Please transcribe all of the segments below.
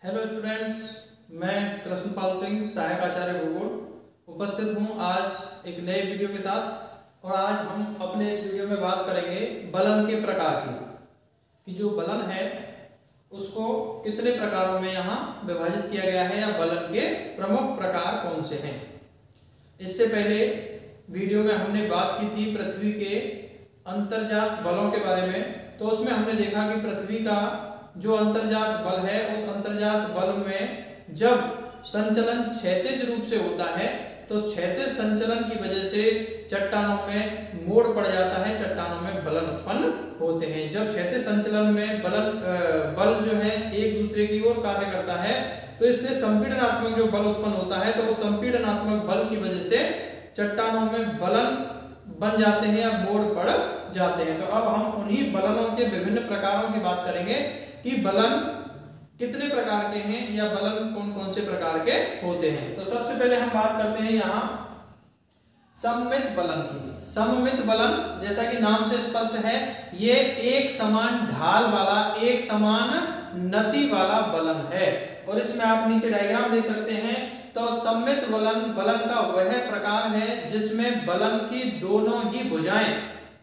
Hello students, मैं कृष्णपाल सिंह, सहायक आचार्य भूगोल उपस्थित हूं आज एक नए वीडियो के साथ। और आज हम अपने इस वीडियो में बात करेंगे बलन के प्रकार की, कि जो बलन है उसको कितने प्रकारों में यहाँ विभाजित किया गया है या बलन के प्रमुख प्रकार कौन से हैं। इससे पहले वीडियो में हमने बात की थी पृथ्वी के अंतर्जात बलों के बारे में। तो उसमें हमने देखा कि पृथ्वी का जो अंतर्जात बल है, उस अंतर्जात बल में जब संचलन क्षैतिज रूप से होता है तो क्षैतिज संचलन की वजह से चट्टानों में मोड़ पड़ जाता है, चट्टानों में बलन उत्पन्न होते हैं। जब क्षैतिज संचलन में बल जो है एक दूसरे की ओर कार्य करता है तो इससे संपीड़नात्मक जो बल उत्पन्न होता है, तो वो संपीड़नात्मक बल की वजह से चट्टानों में बलन बन जाते हैं या मोड़ पड़ जाते हैं। तो अब हम उन्हीं बलनों के विभिन्न प्रकारों की बात करेंगे कि बलन कितने प्रकार के हैं या बलन कौन कौन से प्रकार के होते हैं। तो सबसे पहले हम बात करते हैं यहाँ सममित बलन की। सममित बलन जैसा कि नाम से स्पष्ट है, ये एक समान ढाल वाला, एक समान नति वाला बलन है। और इसमें आप नीचे डायग्राम देख सकते हैं। तो सममित बलन का वह प्रकार है जिसमें बलन की दोनों ही भुजाएं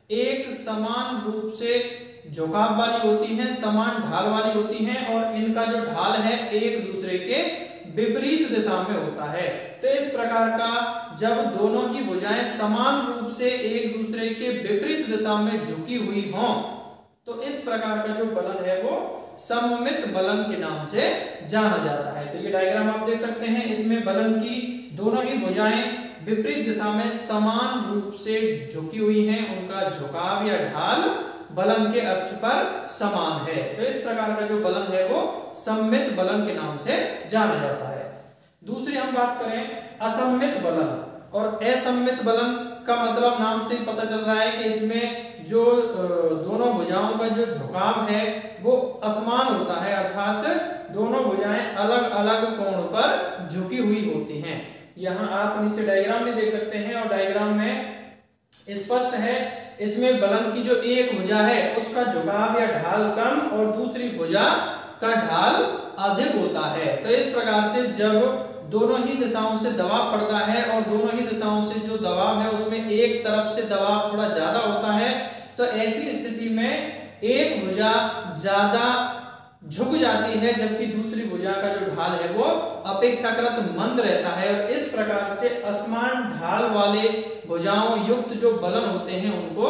एक समान रूप से झुकाव वाली होती हैं, समान ढाल वाली होती हैं, और इनका जो ढाल है एक दूसरे के विपरीत दिशा में होता है। तो इस प्रकार का जब दोनों ही भुजाएं समान रूप से एक दूसरे के विपरीत दिशा में झुकी हुई हों, तो इस प्रकार का जो बलन है वो सममित बलन के नाम से जाना जाता है। तो ये डायग्राम आप देख सकते हैं, इसमें बलन की दोनों ही भुजाएं विपरीत दिशा में समान रूप से झुकी हुई हैं, उनका झुकाव या ढाल बलन के अक्ष पर समान है। तो इस प्रकार का जो बलन है वो सममित बलन के नाम से जाना जाता है। दूसरी हम बात करें असममित बलन। और असममित बलन का मतलब नाम से पता चल रहा है कि इसमें जो दोनों भुजाओं का जो झुकाव है वो असमान होता है, अर्थात दोनों भुजाएं अलग अलग कोण पर झुकी हुई होती हैं। यहाँ आप नीचे डायग्राम में देख सकते हैं, और डायग्राम में स्पष्ट है। इसमें बलन की जो एक भुजा है उसका झुकाव या ढाल कम और दूसरी भुजा का ढाल अधिक होता है। तो इस प्रकार से जब दोनों ही दिशाओं से दबाव पड़ता है और दोनों ही दिशाओं से जो दबाव है उसमें एक तरफ से दबाव थोड़ा ज्यादा होता है, तो ऐसी स्थिति में एक भुजा ज्यादा झुक जाती है जबकि दूसरी भुजा का जो ढाल है वो अपेक्षाकृत मंद रहता है। और इस प्रकार से असमान ढाल वाले भुजाओं युक्त जो बलन होते हैं उनको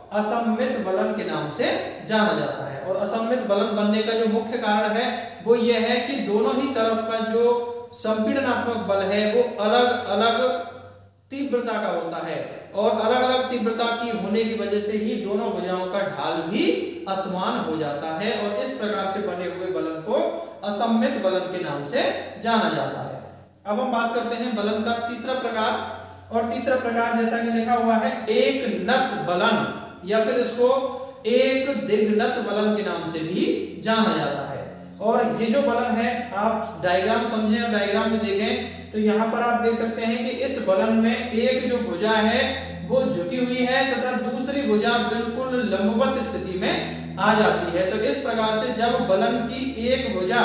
असममित बलन के नाम से जाना जाता है। और असममित बलन बनने का जो मुख्य कारण है वो ये है कि दोनों ही तरफ का जो संपीड़नात्मक बल है वो अलग अलग तीव्रता का होता है, और अलग अलग तीव्रता की होने की वजह से ही दोनों भुजाओं का ढाल भी असमान हो जाता है। और इस प्रकार से बने हुए बलन को असममित बलन के नाम से जाना जाता है। अब हम बात करते हैं बलन का तीसरा प्रकार। और तीसरा प्रकार जैसा कि लिखा हुआ है एक नत बलन, या फिर इसको एक दिग्नत बलन के नाम से भी जाना जाता है। और ये जो बलन है, आप डायग्राम समझें और डायग्राम में देखें तो यहाँ पर आप देख सकते हैं कि इस बलन में एक जो भुजा है वो झुकी हुई है तथा दूसरी भुजा बिल्कुल लंबवत स्थिति में आ जाती है। तो इस प्रकार से जब बलन की एक भुजा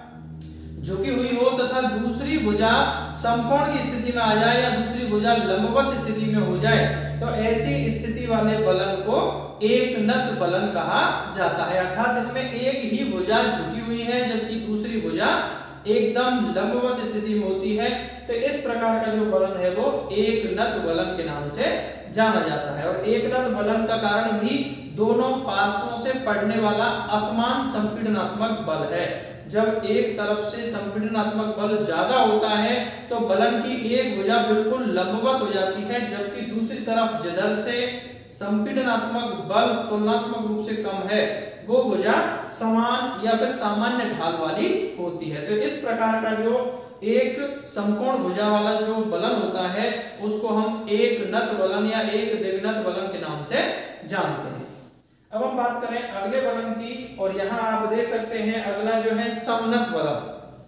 झुकी हुई हो तथा दूसरी भुजा समकोण की स्थिति में आ जाए या दूसरी भुजा लंबवत स्थिति में हो जाए, तो ऐसी स्थिति वाले बलन को एक नत बलन कहा जाता है। अर्थात इसमें एक ही भुजा झुकी हुई है जबकि दूसरी भुजा एकदम लंबवत स्थिति में होती है। तो इस प्रकार का जो बलन है वो एक नत बलन के नाम से जाना जाता है। और एक नत बलन का कारण भी दोनों पार्श्वों से पड़ने वाला असमान संपीड़नात्मक बल है। जब एक तरफ से संपीड़नात्मक बल ज्यादा होता है तो बलन की एक भुजा बिल्कुल लंबवत हो जाती है, जबकि दूसरी तरफ जिधर से संपीड़नात्मक बल तुलनात्मक रूप से कम है वो भुजा समान या फिर सामान्य ढाल वाली होती है। तो इस प्रकार का जो एक समकोण भुजा वाला जो बलन होता है उसको हम एक नत बलन या एक दिग्नत बलन के नाम से जानते हैं। अब हम बात करें अगले बलन की, और यहाँ आप देख सकते हैं अगला जो है समनत बलन।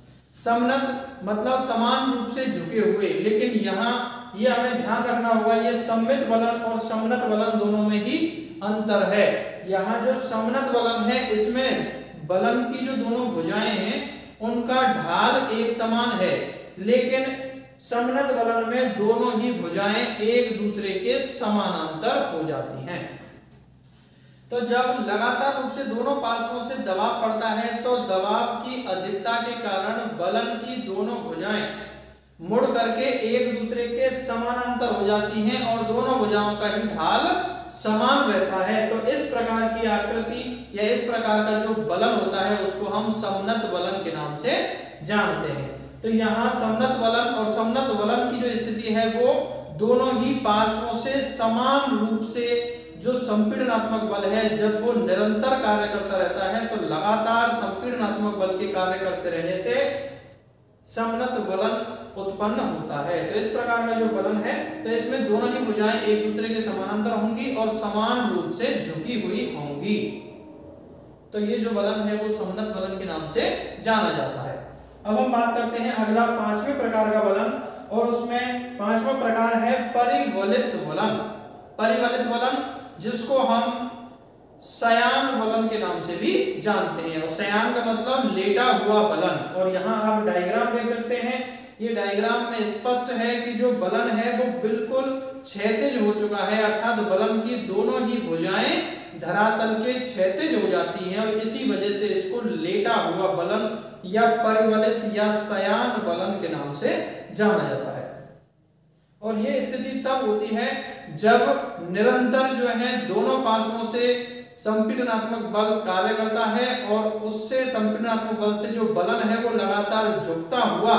समनत मतलब समान रूप से झुके हुए, लेकिन यहाँ ये हमें ध्यान रखना होगा, ये सममित बलन और समनत बलन दोनों में ही अंतर है। यहाँ जो समनत बलन है इसमें बलन की जो दोनों भुजाएं हैं उनका ढाल एक समान है, लेकिन समनत बलन में दोनों ही भुजाएं एक दूसरे के समानांतर हो जाती हैं। तो जब लगातार रूप से दोनों पार्श्वों से दबाव पड़ता है तो दबाव की अधिकता के कारण बलन की दोनों भुजाएं मुड़ करके एक दूसरे के समानांतर हो जाती हैं और दोनों भुजाओं का ही ढाल समान रहता है। तो इस प्रकार की आकृति या इस प्रकार का जो बलन होता है उसको हम समनत बलन के नाम से जानते हैं। तो यहाँ समनत बलन और समनत बलन की जो स्थिति है वो दोनों ही पार्श्वों से समान रूप से जो संपीड़नात्मक बल है जब वो निरंतर कार्य करता रहता है तो लगातार संपीड़नात्मक बल के कार्य करते रहने से समनत बलन उत्पन्न होता है। तो इस प्रकार का जो बलन है तो इसमें दोनों ही भुजाएं एक दूसरे के समानांतर होंगी और समान रूप से झुकी हुई होंगी। तो ये जो बलन है वो समनत बलन के नाम से जाना जाता है। अब हम बात करते हैं अगला पांचवें प्रकार का बलन, और उसमें पांचवा प्रकार है परिवलित बलन। परिवलित बलन जिसको हम शयान बलन के नाम से भी जानते हैं, और शयान का मतलब लेटा हुआ बलन। और यहाँ आप डायग्राम देख सकते हैं, ये डायग्राम में स्पष्ट है कि जो बलन है वो बिल्कुल क्षैतिज हो चुका है, अर्थात बलन की दोनों ही भुजाएं धरातल के क्षैतिज हो जाती हैं और इसी वजह से इसको लेटा हुआ बलन या परिवलित या शयान बलन के नाम से जाना जाता है। और ये स्थिति तब होती है जब निरंतर जो है दोनों पार्श्वों से संपीड़नात्मक बल कार्य करता है और उससे संपीड़नात्मक बल से जो बलन है वो लगातार झुकता हुआ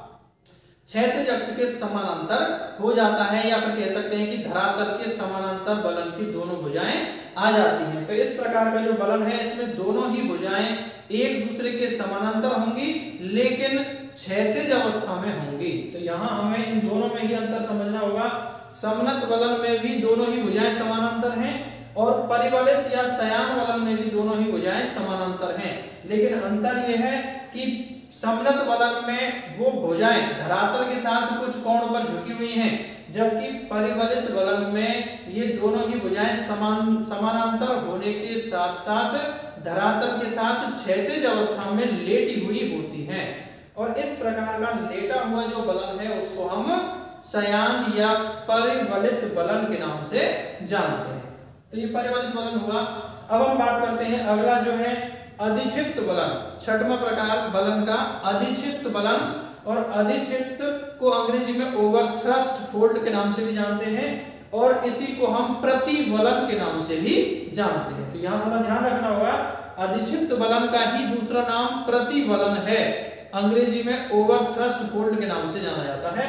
क्षैतिज अक्ष के समानांतर हो जाता है, या फिर कह सकते हैं कि धरातल के समानांतर बलन की दोनों भुजाएं आ जाती हैं। तो इस प्रकार का जो बलन है इसमें दोनों ही भुजाएं एक दूसरे के समानांतर होंगी लेकिन क्षैतिज अवस्था में होंगी। तो यहाँ हमें इन दोनों में ही अंतर समझना होगा। समनत बलन में भी दोनों ही भुजाएं समानांतर हैं और परिवलित या शयान बलन में भी दोनों ही भुजाएं समानांतर हैं, लेकिन अंतर यह है कि समनत बलन में वो भुजाएं धरातल के साथ कुछ कोण पर झुकी हुई हैं, जबकि परिवलित बलन में ये दोनों ही भुजाएं समानांतर होने के साथ साथ धरातल के साथ क्षैतिज अवस्था में लेटी हुई होती हैं। और इस प्रकार का लेटा हुआ जो बलन है उसको हम शयान या परिवलित बलन के नाम से जानते हैं। तो ये परिवलित बलन हुआ। अब हम बात करते हैं अगला जो है अधिक्षिप्त बलन, छठवां प्रकार बलन का अधिक्षिप्त बलन। और अधिक्षिप्त को अंग्रेजी में ओवरथ्रस्ट फोल्ड के नाम से भी जानते हैं और इसी को हम प्रतिबलन के नाम से भी जानते हैं। तो यहाँ थोड़ा ध्यान रखना होगा, अधिक्षिप्त बलन का ही दूसरा नाम प्रतिबलन है, अंग्रेजी में ओवरथ्रस्ट फोल्ड के नाम से जाना जाता है।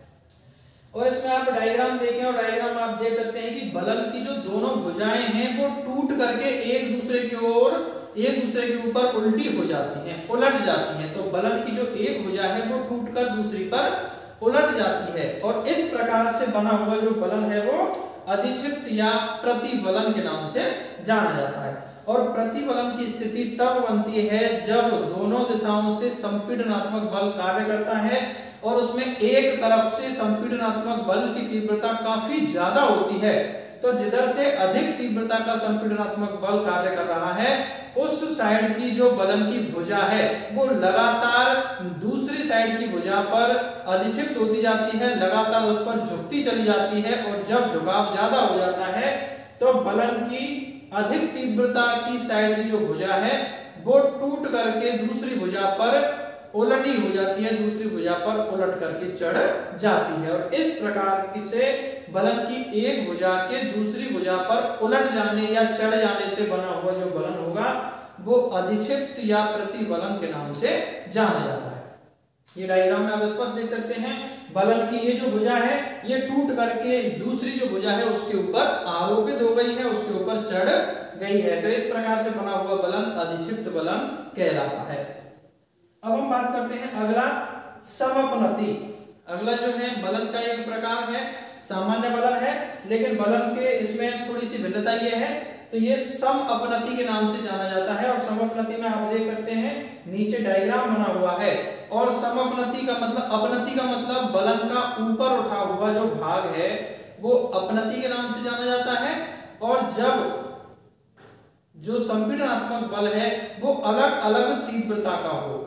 और इसमें आप डायग्राम देखें और डायग्राम आप देख सकते हैं कि बलन की जो दोनों भुजाएं हैं वो टूट करके एक दूसरे की ओर एक दूसरे के ऊपर उल्टी हो जाती हैं, उलट जाती हैं। तो बलन की जो एक भुजा है वो टूटकर दूसरी पर उलट जाती है और इस प्रकार से बना हुआ जो बलन है वो अधिक्षिप्त या प्रतिबलन के नाम से जाना जाता है। और प्रतिबलन की स्थिति तब बनती है जब दोनों दिशाओं से संपीड़नात्मक बल कार्य करता है और उसमें एक तरफ से संपीड़नात्मक बल की तीव्रता काफी ज्यादा होती है। तो जिधर से अधिक तीव्रता का संपीड़नात्मक बल कार्य कर रहा है उस साइड की जो बलन की भुजा है वो लगातार दूसरी साइड की भुजा पर अधिक्षिप्त होती जाती है, लगातार उस पर झुकती चली जाती है और जब झुकाव ज्यादा हो जाता है तो बलन की अधिक तीव्रता की साइड की जो भुजा है वो टूट करके दूसरी भुजा पर उलटी हो जाती है, दूसरी भुजा पर उलट करके चढ़ जाती है। और इस प्रकार से बलन की एक भुजा के दूसरी भुजा पर उलट जाने या चढ़ जाने से बना हुआ जो बलन होगा वो अधिक्षिप्त या प्रतिबलन के नाम से जाना जाता है। ये डायग्राम में आप स्पष्ट देख सकते हैं, बलन की ये जो भुजा है ये टूट करके दूसरी जो भुजा है उसके ऊपर आरोपित हो गई है, उसके ऊपर चढ़ गई है। तो इस प्रकार से बना हुआ बलन अधिक्षिप्त बलन कहलाता है। अब हम बात करते हैं अगला समअपनति। अगला जो है बलन का एक प्रकार है, सामान्य बलन है, लेकिन बलन के इसमें थोड़ी सी भिन्नता ये है, तो ये समअपनति के नाम से जाना जाता है। और समअपनति में आप देख सकते हैं नीचे डायग्राम बना हुआ है। और समअपनति का मतलब, अपनति का मतलब बलन का ऊपर उठा हुआ जो भाग है वो अपनति के नाम से जाना जाता है। और जब जो संपीड़नात्मक बल है वो अलग अलग तीव्रता का हो,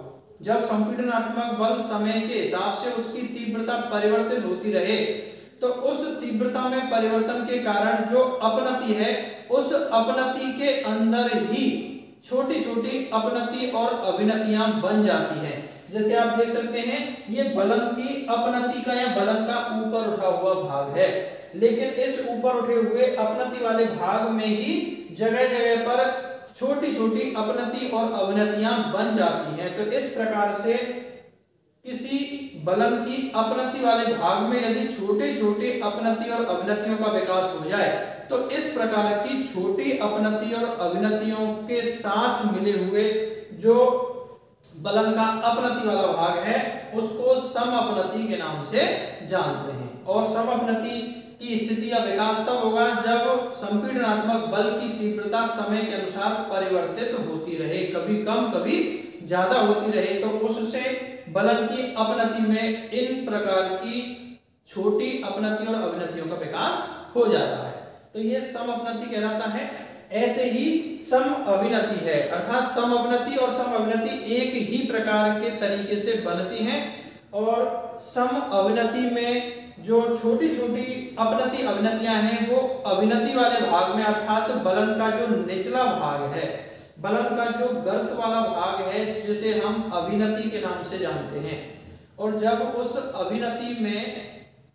जब संपीड़नात्मक बल समय के हिसाब से उसकी तीव्रता परिवर्तित होती रहे तो उस तीव्रता में परिवर्तन के कारण जो अपनति है उस अपनति के अंदर ही छोटी छोटी अपनति और अभिनतियां बन जाती हैं। जैसे आप देख सकते हैं ये बलन की अपनति का या बलन का ऊपर उठा हुआ भाग है, लेकिन इस ऊपर उठे हुए अपनति वाले भाग में ही जगह जगह पर छोटी छोटी अपनति और अभिनतियां बन जाती हैं। तो इस प्रकार से किसी बलन की अपनति वाले भाग में यदि छोटे छोटे अपनति और अभिनतियों का विकास हो जाए तो इस प्रकार की छोटी अपनति और अभिनतियों के साथ मिले हुए जो बलन का अपनति वाला भाग है उसको समअपनति के नाम से जानते हैं। और समअपनति की स्थिति या विकास तब होगा जब संपीड़नात्मक बल की तीव्रता समय के अनुसार परिवर्तित होती रहे, कभी कम कभी ज्यादा होती रहे, तो उससे बलन की अपनति में इन प्रकार की छोटी अपनति और अभिनतियों का विकास हो जाता है। तो ये समअपनति कहलाता है। ऐसे ही सम अभिनति है, अर्थात सम अभिनति और सम अभिनति एक ही प्रकार के तरीके से बनती हैं और सम अभिनति में जो छोटी छोटी अपनति अभिनतियां हैं वो अभिनति वाले भाग में अर्थात बलन का जो निचला भाग है, बलन का जो गर्त वाला भाग है जिसे हम अभिनति के नाम से जानते हैं। और जब उस अभिनति में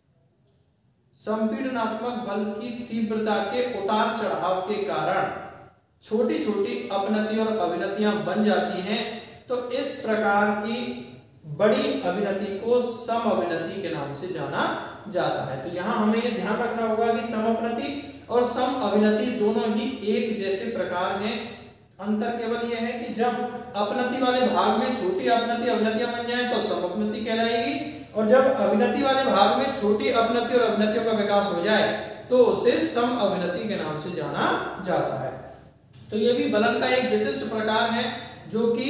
संपीड़नात्मक बल की तीव्रता के उतार चढ़ाव के कारण छोटी छोटी अपनति और अभिनतियां बन जाती हैं तो इस प्रकार की बड़ी अभिनति को सम अभिनति के नाम से जाना जाता है। तो यहाँ हमें ये ध्यान रखना होगा कि समअपनति और सम अभिनति दोनों ही एक जैसे प्रकार हैं। अंतर केवल यह है कि जब अपनति वाले भाग में छोटी अपनति अभिनतियां बन जाएं तो समअपनति कहलाएगी और जब अभिनति वाले भाग में छोटी अपनति और अभिनतियों का विकास हो जाए तो उसे सम अभिनति के नाम से जाना जाता है। तो ये भी बलन का एक विशिष्ट प्रकार है जो कि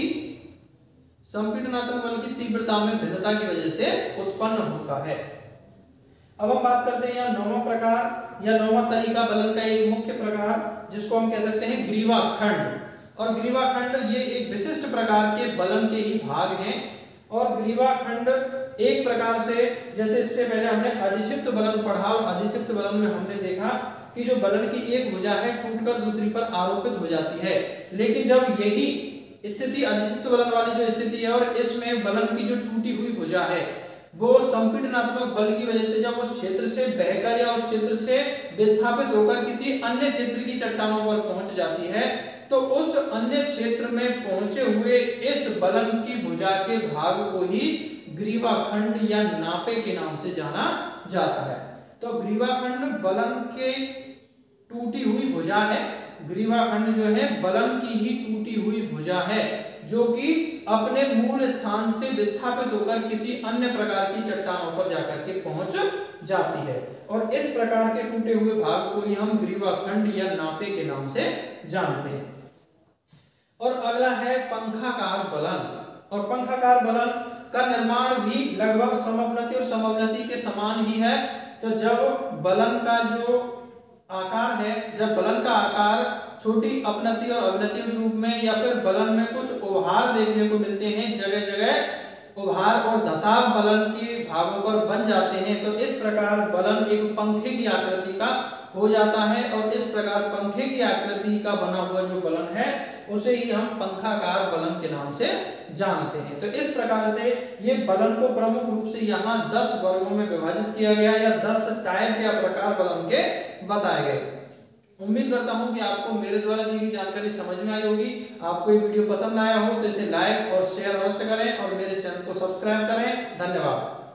संपीड़नात्मक बल की तीव्रता में भिन्नता की वजह से उत्पन्न होता है। अब हम बात करते हैं यहाँ नौवां प्रकार या नौवां तरीका बलन का एक मुख्य प्रकार जिसको हम कह सकते हैं ग्रीवाखंड। और ग्रीवाखंड ये एक विशिष्ट प्रकार के बलन के ही भाग हैं। और ग्रीवाखंड एक प्रकार से, जैसे इससे पहले हमने अधिक्षिप्त बलन पढ़ा और अधिक्षिप्त बलन में हमने देखा कि जो बलन की एक भुजा है टूटकर दूसरी पर आरोपित हो जाती है, लेकिन जब यही स्थिति अधिक्षिप्त बलन वाली जो स्थिति है और इसमें बलन की जो टूटी हुई भुजा है वो संपीड़नात्मक बल की वजह से जब उस क्षेत्र से बहकर या उस क्षेत्र से विस्थापित होकर किसी अन्य क्षेत्र की चट्टानों पर पहुंच जाती है तो उस अन्य क्षेत्र में पहुंचे हुए इस बलन की भुजा के भाग को ही ग्रीवाखंड या नापे के नाम से जाना जाता है। तो ग्रीवाखंड बलन के टूटी हुई भुजा है। ग्रीवाखंड जो है बलन की ही टूटी हुई भुजा है जो कि अपने मूल स्थान से विस्थापित होकर किसी अन्य प्रकार की चट्टानों पर जाकर के पहुंच जाती है। और इस प्रकार के टूटे हुए भाग को ही हम ग्रीवाखंड या नापे के नाम से जानते हैं। और अगला है पंखाकार बलन। और पंखाकार बलन का निर्माण भी लगभग समअपनति और समअभिनति के समान ही है। तो जब बलन का जो आकार है, जब बलन का आकार छोटी अपनति और अभिनति के रूप में या फिर बलन में कुछ उभार देखने को मिलते हैं, जगह जगह उभार और धसाव बलन के भागों पर बन जाते हैं, तो इस प्रकार बलन एक पंखे की आकृति का हो जाता है। और इस प्रकार पंखे की आकृति का बना हुआ जो बलन है उसे ही हम पंखाकार बलन के नाम से जानते हैं। तो इस प्रकार से ये बलन को प्रमुख रूप से यहाँ 10 वर्गों में विभाजित किया गया या 10 टाइप या प्रकार बलन के बताए गए। उम्मीद करता हूं कि आपको मेरे द्वारा दी गई जानकारी समझ में आई होगी। आपको ये वीडियो पसंद आया हो तो इसे लाइक और शेयर अवश्य करें और मेरे चैनल को सब्सक्राइब करें। धन्यवाद।